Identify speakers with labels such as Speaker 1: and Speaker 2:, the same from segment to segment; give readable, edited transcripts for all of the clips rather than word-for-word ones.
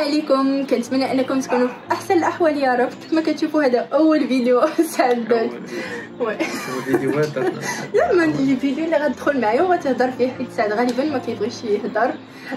Speaker 1: عليكم، كنتمنى انكم تكونوا في احسن الاحوال يا رب. كما كتشوفوا هذا اول فيديو سعد
Speaker 2: فيديوهات
Speaker 1: زعما ندير فيديو اللي غتدخل معايا وغتهضر فيه، حيت سعد غالبا ما كيبغيش يهضر.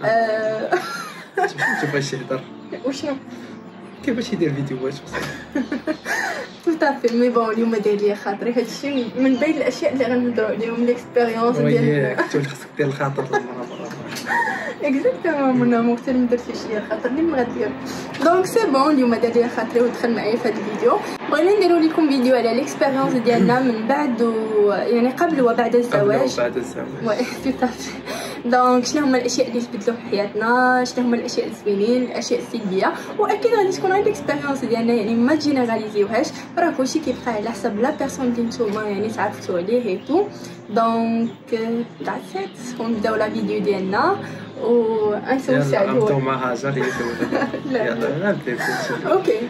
Speaker 2: شوف اش يهضر
Speaker 1: وشنو
Speaker 2: كيفاش يدير فيديوهات
Speaker 1: طافي. مي بون اليوم داير ليا خاطري هادشي من بين الاشياء اللي غنهضروا عليهم ليكسبيريونس ديال
Speaker 2: كنت خصك دير الخاطر
Speaker 1: اكزاكتومون من مختار ما درتش ليا خاطر اللي غدير. دونك سي بون اليوم دار ليا خاطري ودخل معايا في هذا الفيديو. بغينا نديروا لكم فيديو على ليكسبيريونس ديالنا من بعد يعني قبل وبعد الزواج. وي توتافي. دونك شنو هما الاشياء اللي تبدلوا في حياتنا، شنو هما الاشياء الزوينين، الاشياء السلبيه، واكيد غادي تكون عندك اكسبيريونس ديالنا، يعني ما جينيراليزيوهاش، راه كلشي كيبقى على حسب لا بيرسون اللي نتوما يعني تعرفتوا عليه هي تو. دونك داتس ونبداو لا فيديو ديالنا ونسول سعد.
Speaker 2: نبداو مع هاجر هي تولد. يلا
Speaker 1: اوكي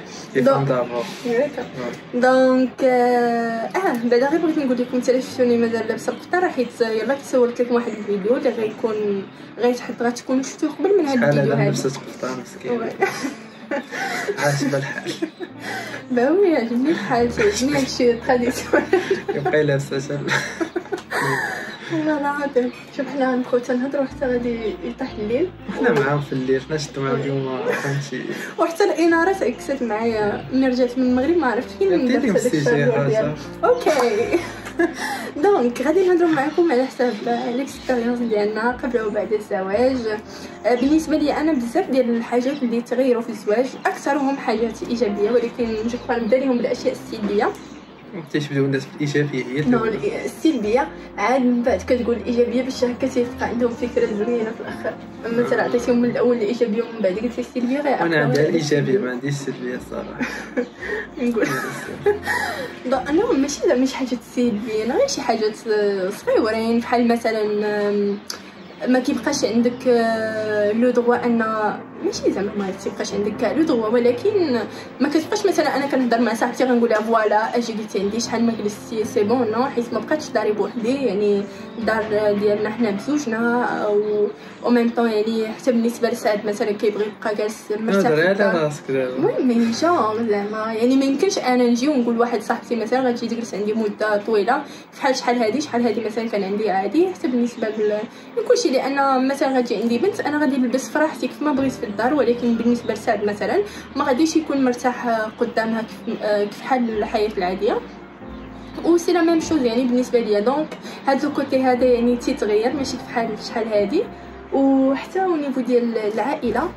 Speaker 1: دونك بعدا غير بغيت نقول لكم حتى شفتوني مازال لابسه القطر، حيت يلا صورت لكم واحد الفيديو اللي غيكون غتكونوا شفتوه قبل من هذا الفيديو هذا.
Speaker 2: لبست قفطان مسكين عاجبه الحال.
Speaker 1: باوي عجبني الحال، تعجبني هادشي تراديسيونيل.
Speaker 2: يبقى لابسه
Speaker 1: والله العظيم. شوف حنا غنبقاو تنهضروا حتى غادي يطيح الليل،
Speaker 2: حنا معاهم في الليل، حنا شدوا معاهم اليوم فهمتي،
Speaker 1: وحتى الاناره تاكست معايا ملي رجعت من المغرب، ما عرفتش فين ندير هذاك الشهر. اوكي دونك غادي نهضروا معكم على حساب ليكسبيريونس ديالنا قبل وبعد الزواج. بالنسبه لي انا بزاف ديال الحاجات اللي تغيروا في الزواج، اكثرهم حاجات ايجابيه، ولكن جو كرو نبدا لهم بالاشياء السلبيه.
Speaker 2: تيبداو الناس بالايجابيه.
Speaker 1: نو السلبيه عاد من بعد كتقول الايجابيه باش هكا تيبقى عندهم فكره زوينه في الاخر. اما انت عطيتيهم من الاول الايجابيه ومن بعد قلتي السلبيه غير
Speaker 2: انا عندي الايجابيه ما عنديش السلبيه الصراحه.
Speaker 1: نقول انا ماشي حاجات سلبيه، غير شي حاجات صغيورين بحال مثلا ما كيبقاش عندك لو دروا ان ماشي زعما ما تيبقاش عندك لو دروا، ولكن ما كتبقاش مثلا انا كنهضر مع صاحبتي غنقول لها فوالا اجي قلتي عندي شحال ما جلستي سي بون نو، حيت ما بقاتش داري بوحدي، يعني الدار ديالنا حنا بزوجنا او ميم طون، يعني حتى بالنسبه لسعد مثلا كيبغي يبقى جالس مرتاح في الدار. المهم جون زعما يعني ما يمكنش انا نجي ونقول واحد صاحبتي مثلا غتجي تجلس عندي مده طويله شحال هذه مثلا كان عندي عادي. حتى بالنسبه لكلشي، لان مثلا غتجي عندي بنت انا غادي نلبس في راحتي كيف ما بغيت في الدار، ولكن بالنسبه لسعد مثلا ما غاديش يكون مرتاح قدامها كيف حال الحياه العاديه، وسي لا ميم شوز يعني بالنسبه ليا. دونك هذا الكوتي هذا يعني تيتغير ماشي بحال شحال هادي. وحتى au niveau ديال العائله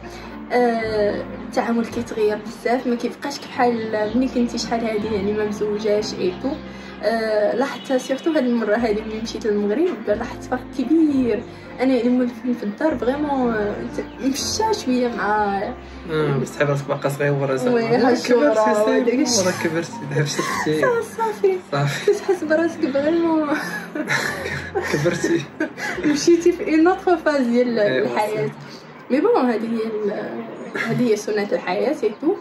Speaker 1: التعامل كيتغير بزاف، ما كيبقاش بحال ملي كنتي شحال هادي يعني ما مزوجاش ايتو. لاحظت سيرتو هاد المره هادي ملي مشيت للمغرب لاحظت فرق كبير. انا يعني في الدار فريمون مشى شويه مع
Speaker 2: بس تحب راسك باقا صغيره زعما.
Speaker 1: وي هالشورى
Speaker 2: كبرتي دابا شفتي
Speaker 1: صافي كتحس براسك فريمون
Speaker 2: كبرتي
Speaker 1: مشيتي في اون اوتر فاز ديال الحياه. مي بون هذه هي سنه الحياه ايتو.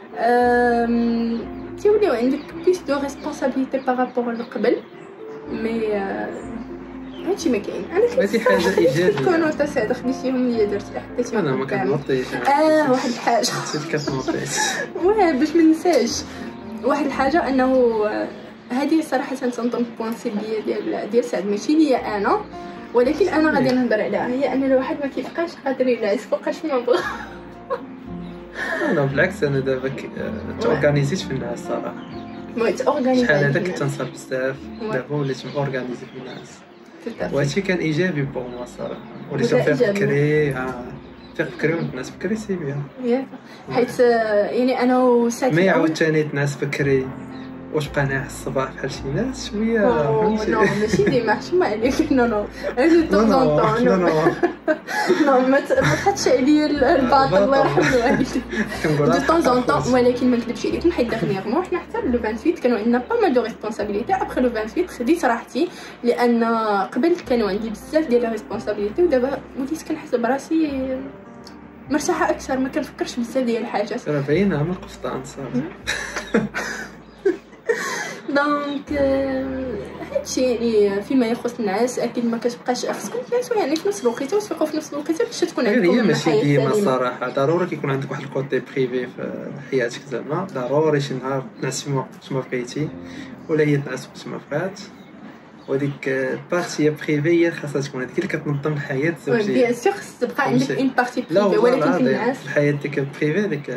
Speaker 1: تيوليو عندك بليس دو ريسبونسابيلتي بارابور لقبل، مي هادشي ما كاين. انا
Speaker 2: هادي حاجه ايجابيه.
Speaker 1: كونوا تسعد خديتيهم ليا درتي حطيتيهم
Speaker 2: انا ما كنوطيش.
Speaker 1: واحد الحاجه
Speaker 2: نسيت كتنوطيش
Speaker 1: باش ما ننساش واحد الحاجه، انه هذه صراحه تنظن بوين سلبيه ديال سعد ماشي ليا انا، ولكن انا غادي نهضر عليها، هي ان الواحد ما كيبقاش قادر ينعس فوقاش ما بغا.
Speaker 2: انا بالعكس انا دابا تورغانيزيت في الناس صراحه. شحال هذا كنت تنسهر بزاف، دابا وليت مورغانيزي في الناس، وهادشي كان ايجابي بور موا صراحه. وليت فكري فكري ونتنعس بكري سي بيان، حيت
Speaker 1: يعني انا وساكنه
Speaker 2: ما يعاود ثاني تنعس بكري واش بقى ناعس الصباح بحال شي ناس شويه فهمتي.
Speaker 1: نو ماشي ديما حشومه عليك. نو دو طون نو ما تحطش عليا الباط الله يرحم الوالدين دو طون طون. ولكن ما نكذبش عليكم حيت دغنيغمون حنا حتى لو 28 كانوا عندنا با مال دو ريسبونسابيلتي. ابخي لو 28 خديت راحتي، لان قبل كانوا عندي بزاف ديال ريسبونسابيلتي، ودابا وليت كنحس براسي مرتاحه اكثر، ما كنفكرش بزاف ديال الحاجات.
Speaker 2: راه باينه من القفطان صافي.
Speaker 1: دونك هادشي يعني فيما يخص الناس اكيد ما كتبقاش خصكم تنسوا يعني في نفس الوقت وتفيقوا في نفس الوقت باش تكون عندكم
Speaker 2: هي ماشي ديما الصراحه ضروري كيكون عندك واحد الكوتي بريفي في حياتك زعما ضروري شي نهار تنعس فيما وقت ما بغيتي ولا هي تنعس وقت ما بغات وديك بارتي بريفي خاصها تكون هذيك اللي كتنظم الحياه الزوجيه
Speaker 1: بيان سور خص تبقى عندك اون بارتي بريفي ولكن في الناس
Speaker 2: الحياه ديك بريفي ديك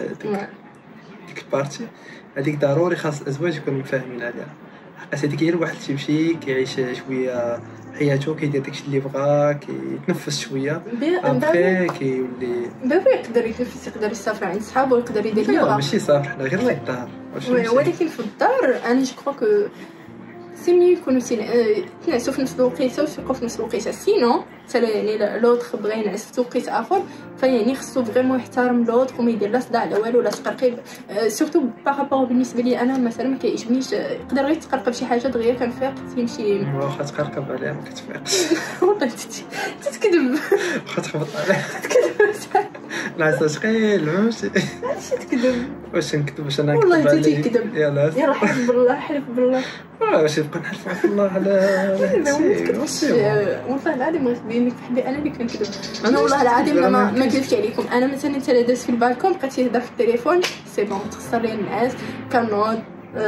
Speaker 2: البارتي هذيك ضروري خاص الازواج يكونوا متفاهمين عليها حقاش هذيك هي الواحد تيمشي كيعيش شويه حياته كيدير داكشي اللي بغا كيتنفس شويه ابخي كيولي
Speaker 1: دابا يقدر يتنفس يقدر يسافر عند صحابو يقدر يدير اللي بغا
Speaker 2: ماشي صافي حنا غير في الدار
Speaker 1: ولكن في الدار انا جو كرو كو سي ميو يكونوا تنعسوا في نفس الوقيته وتفيقوا في نفس الوقيته سينو حتى يعني لوطخ بغى ينعس في توقيت اخر فيعني خصو فريمون يحترم لوطخ وما يدير لا صداع لا والو لا تقرقيب سورتو بارابور بالنسبه لي انا مثلا ما كيعجبنيش يقدر غير تقرقب شي حاجه دغيا كنفيق تيمشي
Speaker 2: واخا تقرقب عليها ما كتفيقش
Speaker 1: والله تتكذب
Speaker 2: واخا تخبط عليها تتكذب لا ثقيل فهمتي
Speaker 1: ماشي تكذب
Speaker 2: واش نكذب واش انا
Speaker 1: والله انت تكذب
Speaker 2: يلا
Speaker 1: حلف بالله حلف بالله
Speaker 2: واش نبقى نحلف على الله على هادشي
Speaker 1: والله العظيم غتبين لك بحالي انا اللي كنكذب انا والله العظيم ما كذبتش عليكم انا مثلا انت داز في البالكون بقيت تهضر في التليفون سي بون تخسر لي النعاس كنوض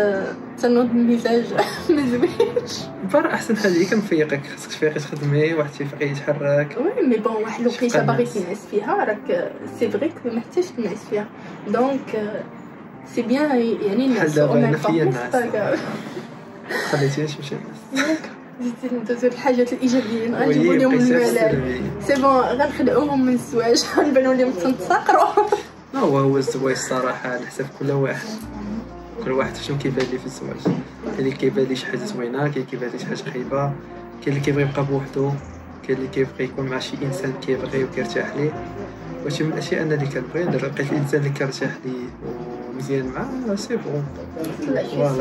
Speaker 1: تنوض المزاج ما زوينش
Speaker 2: بار احسن حاجه هي كنفيقك خاصك تفيقي تخدمي واحد تيفيق يتحرك
Speaker 1: وي مي بون واحد الوقيته باغي تنعس فيها راك سي فري ما محتاجش تنعس فيها دونك سي بيان يعني الناس
Speaker 2: او ميم طون خليتيني نمشي نعس
Speaker 1: زيدتي ندوزو الحاجات الايجابيين غنجيبو لهم الملل سي بون غنخلعوهم من الزواج غنبانو لهم تنتساقروا
Speaker 2: هو الزواج الصراحه على حسب كل واحد شنو كيبان ليه في الزواج كاين اللي كيبان ليه شي حاجه زوينه كاين اللي كيبان ليه شي حاجه خايبه كاين اللي كيبغي يبقى بوحدو كاين اللي كيبغي يكون مع شي انسان كيبغي وكيرتاح ليه واش من الاشياء انا اللي كنبغي الا لقيت الانسان اللي كيرتاح ليه ومزيان معاه سي بون فوالا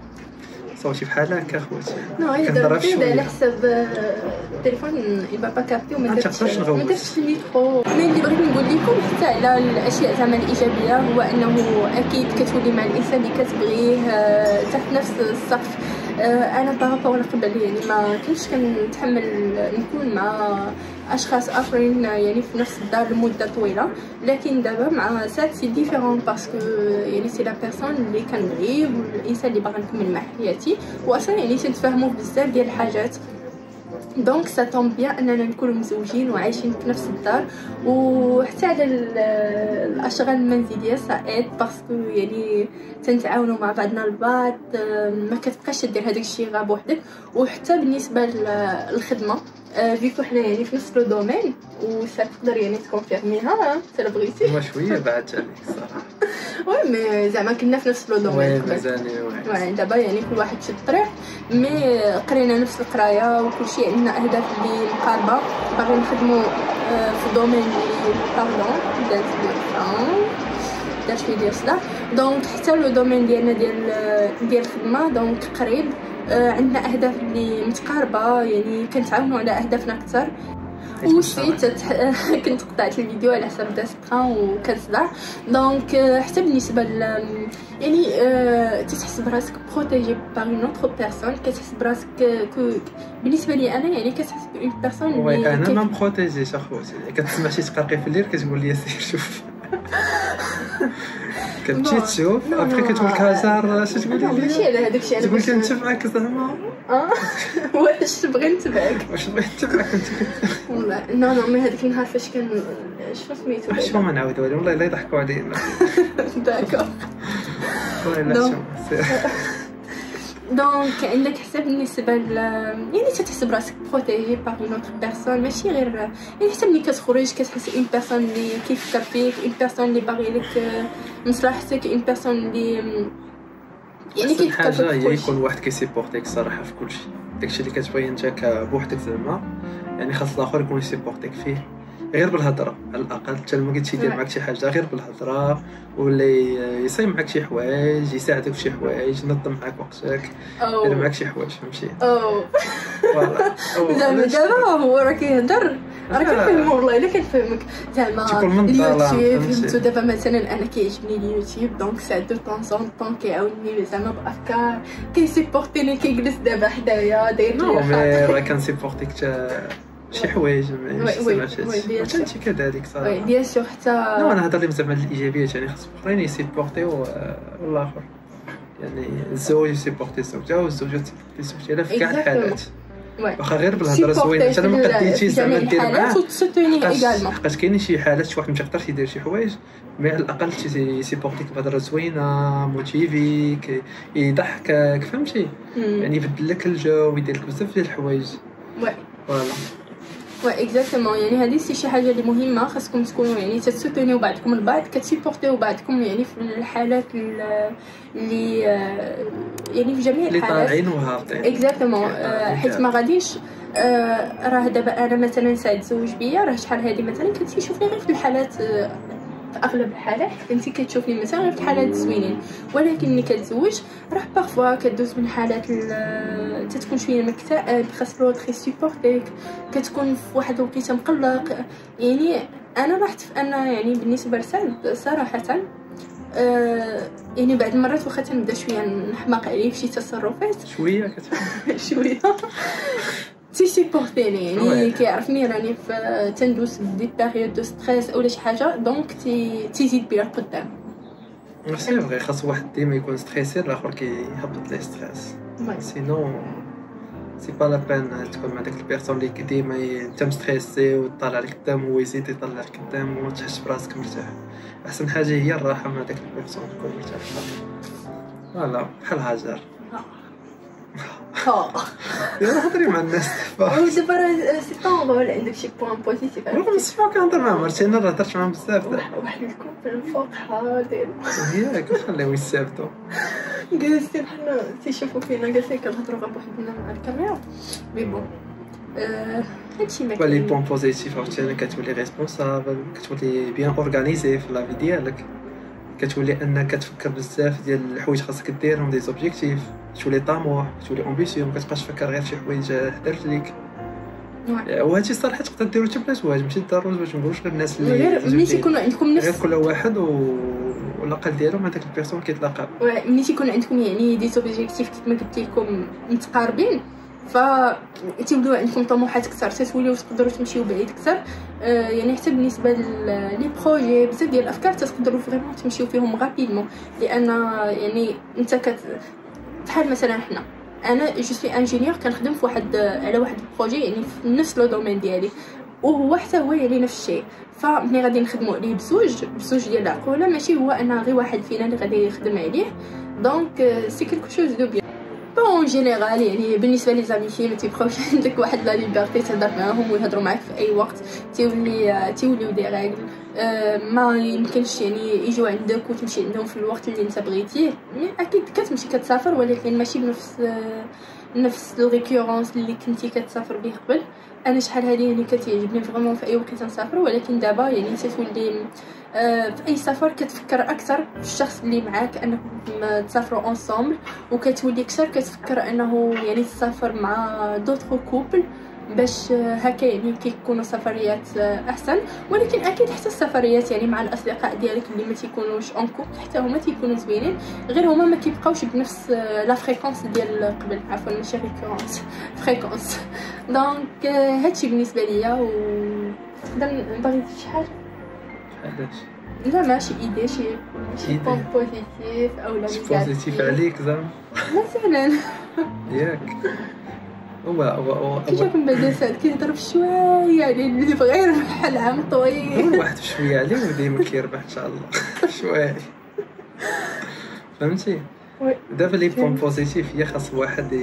Speaker 2: صوتي بحال هكا خوتي
Speaker 1: كنهضر على حساب التليفون يبقى با كابتي وما درتش الميكرو مي اللي بغيت نقول لكم حتى على الاشياء زعما الايجابيه هو انه اكيد كتولي مع الانسان اللي كتبغيه تحت نفس السقف انا بارابور قبل يعني ما كنتش كنتحمل نكون مع اشخاص اخرين يعني في نفس الدار لمده طويله لكن دابا مع سات سي ديفيرون باسكو يعني سي لا بيرسون اللي كنبغي والانسان اللي باغي نكمل مع حياتي واصلا يعني تنتفاهموا بزاف ديال الحاجات دونك سا طون بيان اننا نكونوا مزوجين وعايشين في نفس الدار وحتى على الاشغال المنزليه ساعات باسكو يعني تنتعاونوا مع بعضنا البعض ما كتبقاش دير هذاك الشيء غا بوحدك وحتى بالنسبه للخدمه فيكو حنا يعني في نفس لو دومين وتقدر يعني تكونفيرميها حتى لو بغيتي
Speaker 2: هو شويه بعدت عليك الصراحه
Speaker 1: وي مي زعما كنا في نفس لو دومين
Speaker 2: مزيان
Speaker 1: دابا يعني كل واحد شي طريق مي قرينا نفس القرايه وكلشي عندنا اهداف اللي مقاربه باغي نخدموا في دومين اللي باردون داش لي ديال صداع دونك حتى لو دومين ديالنا ديال الخدمه دونك قريب عندنا اهداف اللي متقاربه يعني كنتعاونوا على اهدافنا اكثر وسيت كنت قطعت الفيديو على حساب داستران وكنصدع دونك حتى بالنسبه يعني تحس براسك بروتيجي باغ اون اوتر بيرسون كتحس براسك بالنسبه لي انا يعني كتحس بون بيرسون
Speaker 2: اللي انا ما بروتيجيش اخوتي كتسمع شي تقرقي في الليل كتقول لي سير شوف كتمشي تشوف ابخي كتقول لك هزار اش تقولي لي
Speaker 1: ماشي على هذاك الشيء
Speaker 2: تقول لي نتبعك زعما
Speaker 1: واش تبغي نتبعك
Speaker 2: انت
Speaker 1: والله نو مي هذاك النهار فاش كان شنو سميتو
Speaker 2: شنو ما نعاودو عليه والله الا يضحكوا علينا
Speaker 1: داكور
Speaker 2: والله
Speaker 1: دونك عندك حساب بالنسبه يعني تحس براسك بروتيجي باغ اون اوتر بيرسون ماشي غير يعني حتى ملي كتخرج كتحس اون بيرسون اللي كيفكر فيك اون بيرسون اللي باغي لك مصلحتك اون بيرسون اللي يعني كيفكر فيك
Speaker 2: هي يكون واحد كيسيبورتيك الصراحه في كلشي داكشي اللي كتبغي انت بوحدك زعما يعني خاص الاخر يكون يسيبورتيك فيه غير بالهضره على الاقل حتى لما قلتي يدير معك شي حاجه غير بالهضره ولا يصايب معك شي حوايج يساعدك في شي حوايج ينظم معك وقتك يدير معك شي حوايج فهمتي
Speaker 1: فوالا زعما دابا هو راه كيهضر راه كنفهم والله الا كنفهمك زعما اليوتيوب فهمتو. دابا مثلا انا كيعجبني اليوتيوب دونك ساعات دو طون طون كيعاونني زعما بافكار كيسيبورتيني كيجلس دابا حدايا داير
Speaker 2: لي راه كنسيبورتيك شي حوايج ماشي كذلك صراحه
Speaker 1: بيان سور حتى
Speaker 2: انا هضر لهم زعما الايجابيات يعني خص الاخرين يسيبورتيو الاخر يعني الزوج يسيبورتي الزوجه والزوجه تسيبورتي زوجها في كاع الحالات واخا غير بالهضره زوينه انت ما قديتيش زعما دير معاه حقاش كاينين شي حالات شي واحد ما تيقدرش يدير شي حوايج مي على الاقل يسيبورتيك بهضره زوينه موتيفيك يضحكك فهمتي يعني يبدل لك الجو ويدير لك بزاف ديال الحوايج
Speaker 1: فوالا اكزاكتومون يعني هذه شي حاجه اللي مهمه خاصكم تكونوا يعني تسوتونيو بعضكم البعض كتسيبورتيو بعضكم يعني في الحالات اللي يعني في جميع الحالات
Speaker 2: اللي طالعين وهابطين
Speaker 1: اكزاكتومون حيت ما غاديش راه دابا انا مثلا ساعد تزوج بيا راه شحال هذه مثلا كنتي تشوفني غير في الحالات في اغلب الحالات كنتي كتشوفني مثلا غير في الحالات الزوينين ولكن ملي كتزوج راه بارفوا كدوز من حالات تتكون شويه مكتئب خاص لو تري سيبورتيك كتكون في واحد الوقيته مقلق يعني انا لاحظت في ان يعني بالنسبه لسعد صراحه يعني بعض المرات واخا تنبدا شويه نحماق عليه في شي تصرفات
Speaker 2: شويه كتفهم
Speaker 1: شويه تيسيبورتيني يعني كيعرفني راني في تندوز دي بيريود دو ستريس اولا شي حاجه دونك تيزيد بيا قدام
Speaker 2: سي فري خاص واحد ديما يكون ستريسي الاخر كيهبط ليه ستريس سينو سي با لا بين تكون مع داك البيرسون اللي ديما انت مستريسي وطالع لك قدام هو يزيد يطلع لك قدام وما تحسش براسك مرتاح احسن حاجه هي الراحه مع داك البيرسون تكون مرتاح فوالا بحال هاجر يلا هضري مع الناس
Speaker 1: دابا راه سي طون ولا عندك شي بوين بوزيتيف
Speaker 2: رغم الصفا كنهضر مع مرتي انا راه هضرت معاهم بزاف
Speaker 1: واحد الكوبل الفوق حاضر
Speaker 2: ياك خليهم يستافدوا
Speaker 1: جالسين حنا تيشوفوا فينا جالسين كنهضروا غير بوحدنا مع الكاميرا مي بون هادشي ما
Speaker 2: كاين لي بوين بوزيتيف عاوتاني كتولي ريسبونسابل كتولي بيان اورغانيزي في لا في ديالك كتولي انك كتفكر بزاف ديال الحوايج خاصك ديرهم دي زوبجيكتيف تولي طموح تولي امبيسيون ما كتبقاش تفكر غير في شي حوايج حدا رجليك وهادشي الصراحه تقدر ديرو حتى بلا زواج ماشي ضروري باش نقولوش غير الناس اللي
Speaker 1: ملي تيكون عندكم نفس
Speaker 2: غير كل واحد والاقل ديالو مع داك البيرسون كيتلاقى
Speaker 1: ملي تيكون عندكم يعني دي زوبجيكتيف كيف ما قلت لكم متقاربين تيوليو عندكم طموحات اكثر تتوليو تقدروا تمشيو بعيد اكثر يعني حتى بالنسبه لي بروجي بزاف ديال الافكار تقدروا فريمون تمشيو فيهم غابيدمون لان يعني انت بحال مثلا حنا انا جو سوي انجينيور كنخدم في على واحد البروجي يعني في نفس لو دومين ديالي وهو حتى هو يعني نفس الشيء فملي غادي نخدموا عليه بزوج ديال العقوله ماشي هو انا غير واحد فينا اللي غادي يخدم عليه دونك سي كلكو شوز دو بيان بون جينيرال يعني بالنسبه لي زاميتي ما تيبقاوش عندك واحد لا ليبرتي تهضر معاهم ويهضروا معاك في اي وقت تيوليو دي ريغل ما يمكنش يعني يجوا عندك وتمشي عندهم في الوقت اللي انت بغيتيه اكيد كتمشي كتسافر ولكن ماشي بنفس الريكورونس اللي كنتي كتسافر به قبل انا شحال هذه يعني كتعجبني فريمون في اي وقت نسافر ولكن دابا يعني تولي في اي سفر كتفكر اكثر في الشخص اللي معاك انكم تسافروا انصامبل وكتولي اكثر كتفكر انه يعني تسافر مع دوطخ كوبل باش هكا يعني كيكونوا سفريات احسن ولكن اكيد حتى السفريات يعني مع الاصدقاء ديالك اللي ما تيكونوش اون كوبل حتى هما تيكونوا زوينين غير هما ما كيبقاوش بنفس لا فريكونس ديال قبل عفوا ماشي ريكورونس فريكونس دونك هادشي بالنسبه ليا و باغي شي حاجه لا ماشي ايدي شي بوين بوزيتيف او لا
Speaker 2: بوزيتيف عليك زعما
Speaker 1: مثلا
Speaker 2: ياك هو
Speaker 1: كي جاكم بعدا سعد كيهضر بشويه على اللي بغى يربح العام طويل
Speaker 2: واحد بشويه عليه وديما كيربح ان شاء الله شويه فهمتي دابا لي بوين بوزيتيف هي خاص واحد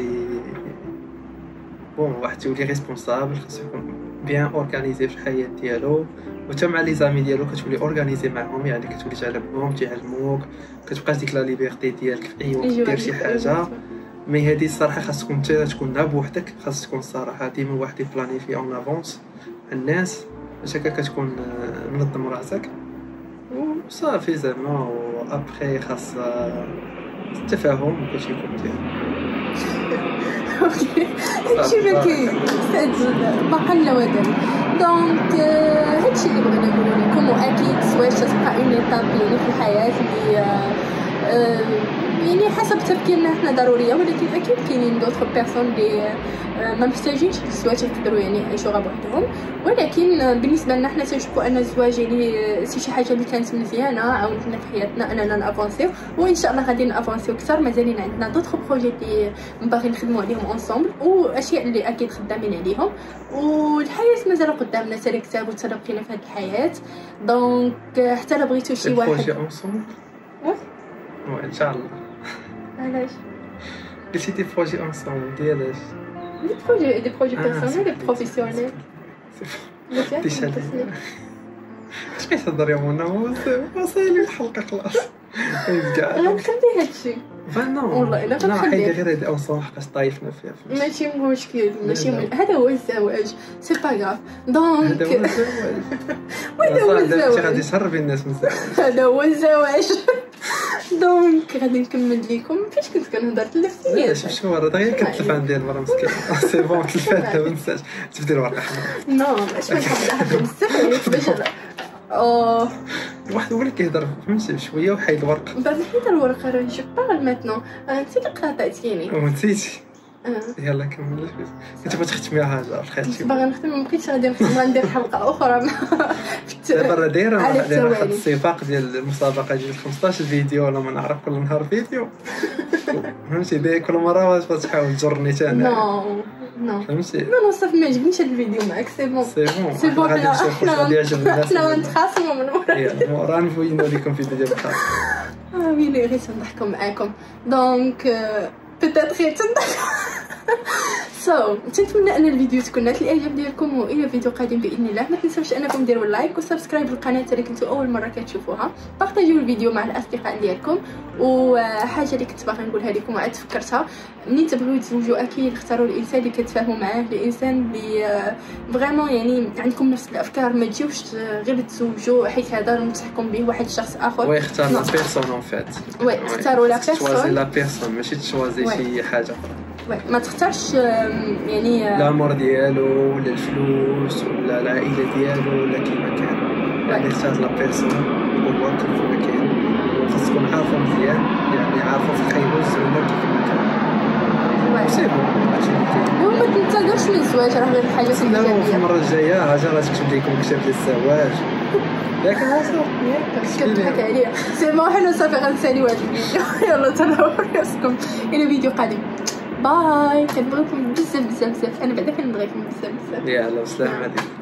Speaker 2: واحد يولي ريسبونسابل خاصو يكون بيان اورغانيزي في الحياه ديالو وتا مع لي زامي ديالو كتولي اورغانيزي معهم يعني كتولي تعلمهم تيعلموك كتبقاش ديك لا ليبرتي ديالك في اي وقت دير شي حاجه مي هادي الصراحه خاصكم نتا تكون بوحدك خاص تكون الصراحه ديما واحد يبلانيفي اون افونس الناس باش هكا كتكون منظم راسك وصافي زعما وابخي خاص التفاهم وكلشي يكون مزيان.
Speaker 1: اوكي هادشي ما كاين باقا لنا ودان. دونك هادشي اللي بغينا نقولو لكم. واكيد الزواج تبقى اون ايطاب يعني في الحياه اللي يعني حسب تفكيرنا احنا ضروريه، ولكن اكيد كاينين دوطخ بيرسون اللي ما محتاجينش الزواج يقدروا يعني يعيشوا غير بوحدهم. ولكن بالنسبه لنا حنا تنشوفوا ان الزواج يعني شي حاجه اللي كانت مزيانه عاونتنا في حياتنا اننا نافونسيو، وان شاء الله غادي نافونسيو اكثر. مازالين عندنا دوطخ بروجي اللي باغيين نخدموا عليهم اونصومبل، واشياء اللي اكيد خدامين عليهم، والحياه مازال قدامنا سالي كتاب وتلقينا في هذه الحياه. دونك حتى الا بغيتو شي واحد
Speaker 2: بروجي اونصومبل ان شاء الله.
Speaker 1: علاش
Speaker 2: قلتي دي بروجي اونصومبل ديالاش؟
Speaker 1: دي بروجي بيرسونيل دي بروفيسيونيل.
Speaker 2: اش كتهضر يا منى؟ وصلي الحلقه خلاص.
Speaker 1: غنخلي هادشي والله الا غنخلي
Speaker 2: غير هاد اونصومبل حقاش طايفنا فيها.
Speaker 1: ماشي مشكل، ماشي هذا هو الزواج، سي با غاف. دونك هذا هو الزواج
Speaker 2: غادي تهرب الناس من الزواج.
Speaker 1: هذا هو الزواج. دونك غادي نكمل لكم فاش كنت كنهضر تلفتيني.
Speaker 2: شوف راه دغيا كتلف عندي المره مسكينه. سي بون تلفات دابا نسات تبدي الورقه حمراء.
Speaker 1: نو ماشي كنحب بزاف عليك باش
Speaker 2: واحد هو اللي كيهضر فهمتي شويه وحيد الورقه.
Speaker 1: بعد حيد الورقه راه جو باغ ماتنون. نسيت قاطعتيني
Speaker 2: ونسيتي. يلا كمل. كنت بغيت تختميها هذا خيرتي.
Speaker 1: باغا نختم ما بقيتش غادي ندير حلقه اخرى.
Speaker 2: دابا راه دايره واحد السباق ديال المسابقه ديال 15 فيديو ولا ما نعرف كل نهار فيديو. فهمتي داير كل مره تحاول تجرني حتى انا.
Speaker 1: نو
Speaker 2: فهمتي.
Speaker 1: نو صافي ما عجبنيش هذا الفيديو معاك. سي بون
Speaker 2: غادي نشوفوا غادي يعجب الناس.
Speaker 1: حنا نتخاصموا من
Speaker 2: راه نبوينا لكم فيديو ديال الخاص.
Speaker 1: ويلي غير تنضحكوا معاكم. دونك بيتيت غير تنضحك. تنتمنى ان الفيديو تكون نالت الاعجاب ديالكم، والى فيديو قادم باذن الله. ما تنساوش انكم ديروا لايك وسبسكرايب للقناه الا كنتو اول مره كتشوفوها. بارطاجيو الفيديو مع الاصدقاء ديالكم. وحاجه اللي كنت باغا نقولها لكم وعاد تفكرتها، منين تبغيو يتزوجوا اكيد اختاروا الانسان اللي كتفاهموا معاه، الانسان اللي فريمون يعني عندكم نفس الافكار. ما تجيوش غير تزوجوا حيت هذا ننصحكم به واحد الشخص اخر.
Speaker 2: ويختار لا بيرسون اون فيت.
Speaker 1: وي اختاروا لا بيرسون.
Speaker 2: توازي لا بيرسون ماشي تشوازي شي حاجه.
Speaker 1: ما تختارش يعني
Speaker 2: الامور ديالو ولا الفلوس ولا العائله ديالو ولا كيما كان. يعني اختار لا بيرسون والوقت كيما كاين، وخاصكم عارفوا مزيان يعني عارفوا في الخير والزوين كيما كان. سي بون هادشي اللي كاين.
Speaker 1: وما تنتظروش من الزواج راه غير حاجه
Speaker 2: ايجابيه. في المره الجايه هاجر غتكتب لكم كتاب ديال الزواج. لكن
Speaker 1: كتضحك عليا. سي بون حنا صافي غنساليو هاد الفيديو. يلا تهلاو راسكم الى فيديو قادم. باي. كنبغيكم بزاف. انا بعدا كنبغيكم بزاف.
Speaker 2: يلا بسلام عليكم.